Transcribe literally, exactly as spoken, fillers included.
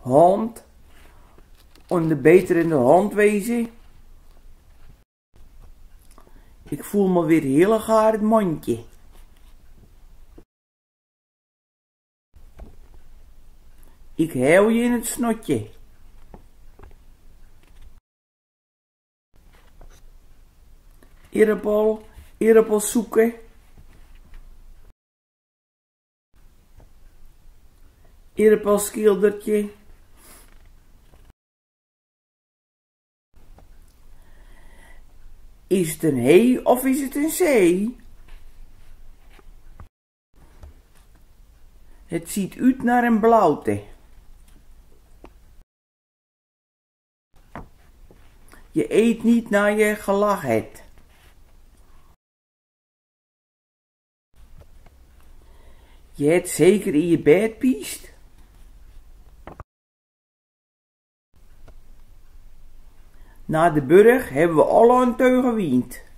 Hond. En de beter in de hand wezen. Ik voel me weer heel gaar het mondje. Ik hou je in het snotje. Eerpel, eerpel zoeken. Eerpel schildertje. Is het een he of is het een zee? Het ziet uit naar een blauwte. Je eet niet naar je gelachen hebt. Je hebt zeker in je bed piest. Na de burg hebben we alle een teug gewiend.